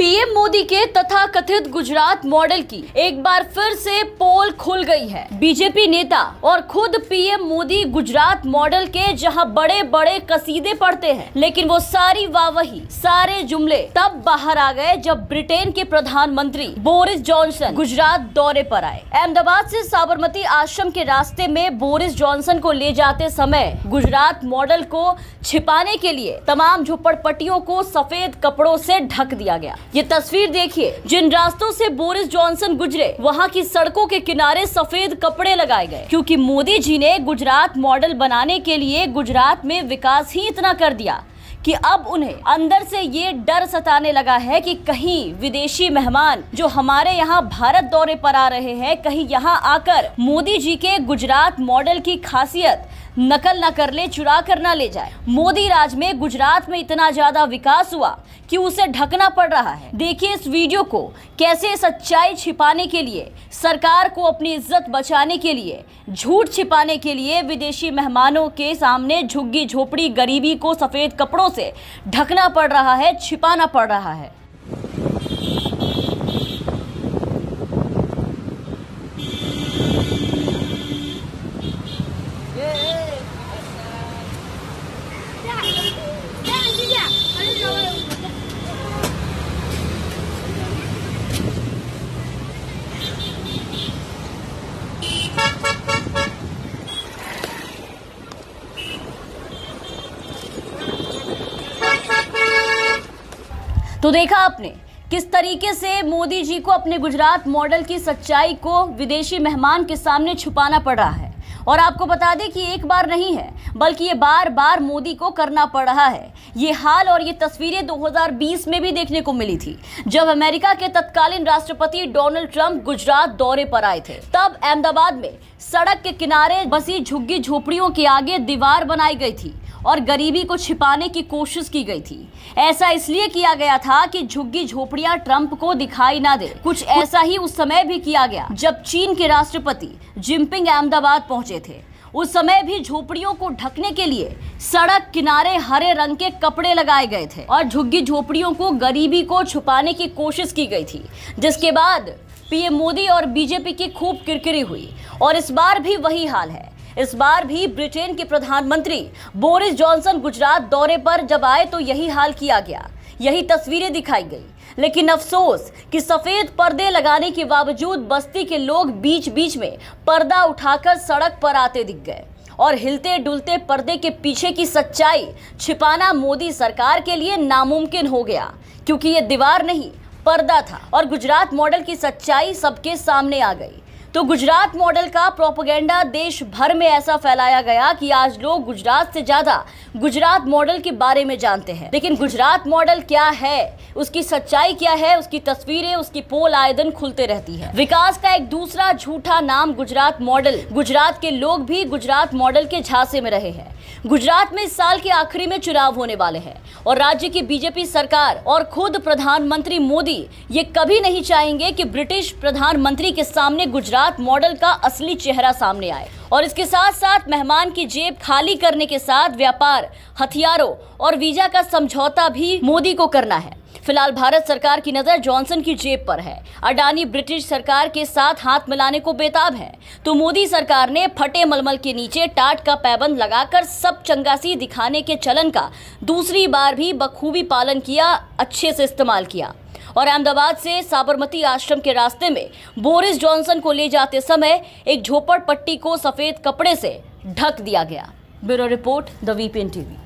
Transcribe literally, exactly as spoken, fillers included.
PM Modi के तथाकथित Gujarat model की एक बार फिर से पोल खुल गई है। बीजेपी नेता और खुद पीएम मोदी गुजरात मॉडल के जहां बड़े बड़े कसीदे पढ़ते हैं, लेकिन वो सारी वाहवाही, सारे जुमले तब बाहर आ गए जब ब्रिटेन के प्रधानमंत्री बोरिस जॉनसन गुजरात दौरे पर आए। अहमदाबाद से साबरमती आश्रम के रास्ते में बोरिस जॉनसन को ले जाते समय गुजरात मॉडल को छिपाने के लिए तमाम झोपड़पट्टियों को सफेद कपड़ों से ढक दिया गया। ये तस्वीर देखिए, जिन रास्तों से बोरिस जॉनसन गुजरे वहां की सड़कों के किनारे सफेद कपड़े लगाए गए, क्योंकि मोदी जी ने गुजरात मॉडल बनाने के लिए गुजरात में विकास ही इतना कर दिया कि अब उन्हें अंदर से ये डर सताने लगा है कि कहीं विदेशी मेहमान जो हमारे यहाँ भारत दौरे पर आ रहे हैं, कहीं यहाँ आकर मोदी जी के गुजरात मॉडल की खासियत नकल न कर ले, चुरा कर न ले जाए। मोदी राज में गुजरात में इतना ज्यादा विकास हुआ कि उसे ढकना पड़ रहा है। देखिए इस वीडियो को, कैसे सच्चाई छिपाने के लिए, सरकार को अपनी इज्जत बचाने के लिए, झूठ छिपाने के लिए विदेशी मेहमानों के सामने झुग्गी झोपड़ी गरीबी को सफेद कपड़ों से ढकना पड़ रहा है, छिपाना पड़ रहा है। तो देखा आपने किस तरीके से मोदी जी को अपने गुजरात मॉडल की सच्चाई को विदेशी मेहमान के सामने छुपाना पड़ रहा है। और आपको बता दें कि एक बार नहीं है, बल्कि ये बार बार मोदी को करना पड़ रहा है। ये हाल और ये तस्वीरें दो हज़ार बीस में भी देखने को मिली थी, जब अमेरिका के तत्कालीन राष्ट्रपति डोनाल्ड ट्रंप गुजरात दौरे पर आए थे। तब अहमदाबाद में सड़क के किनारे बसी झुग्गी झोपड़ियों के आगे दीवार बनाई गई थी और गरीबी को छिपाने की कोशिश की गई थी। ऐसा इसलिए किया गया था कि झुग्गी झोपड़ियां ट्रंप को दिखाई ना दे। कुछ ऐसा ही उस समय भी किया गया जब चीन के राष्ट्रपति जिनपिंग अहमदाबाद पहुंचे थे। उस समय भी झोपड़ियों को ढकने के लिए सड़क किनारे हरे रंग के कपड़े लगाए गए थे और झुग्गी झोपड़ियों को गरीबी को छुपाने की कोशिश की गई थी, जिसके बाद पीएम मोदी और बीजेपी की खूब किरकिरी हुई। और इस बार भी वही हाल है। इस बार भी ब्रिटेन के प्रधानमंत्री बोरिस जॉनसन गुजरात दौरे पर जब आए तो यही हाल किया गया, यही तस्वीरें दिखाई गई। लेकिन अफसोस कि सफेद पर्दे लगाने के बावजूद बस्ती के लोग बीच बीच में पर्दा उठाकर सड़क पर आते दिख गए और हिलते डुलते पर्दे के पीछे की सच्चाई छिपाना मोदी सरकार के लिए नामुमकिन हो गया, क्योंकि ये दीवार नहीं पर्दा था और गुजरात मॉडल की सच्चाई सबके सामने आ गई। तो गुजरात मॉडल का प्रोपेगेंडा देश भर में ऐसा फैलाया गया कि आज लोग गुजरात से ज्यादा गुजरात मॉडल के बारे में जानते हैं। लेकिन गुजरात मॉडल क्या है, उसकी सच्चाई क्या है, उसकी तस्वीरें, उसकी पोल आए दिन खुलते रहती है। विकास का एक दूसरा झूठा नाम गुजरात मॉडल। गुजरात के लोग भी गुजरात मॉडल के झांसे में रहे हैं। गुजरात में इस साल के आखिरी में चुनाव होने वाले हैं और राज्य की बीजेपी सरकार और खुद प्रधानमंत्री मोदी ये कभी नहीं चाहेंगे कि ब्रिटिश प्रधानमंत्री के सामने गुजरात मॉडल का असली चेहरा सामने आए। और इसके साथ साथ मेहमान की जेब खाली करने के साथ व्यापार, हथियारों और वीजा का समझौता भी मोदी को करना है। फिलहाल भारत सरकार की नजर जॉनसन की जेब पर है। अडानी ब्रिटिश सरकार के साथ हाथ मिलाने को बेताब है, तो मोदी सरकार ने फटे मलमल के नीचे टाट का पैबंद लगाकर सब चंगासी दिखाने के चलन का दूसरी बार भी बखूबी पालन किया, अच्छे से इस्तेमाल किया। और अहमदाबाद से साबरमती आश्रम के रास्ते में बोरिस जॉनसन को ले जाते समय एक झोपड़पट्टी को सफेद कपड़े से ढक दिया गया। Bureau report, the VPN TV.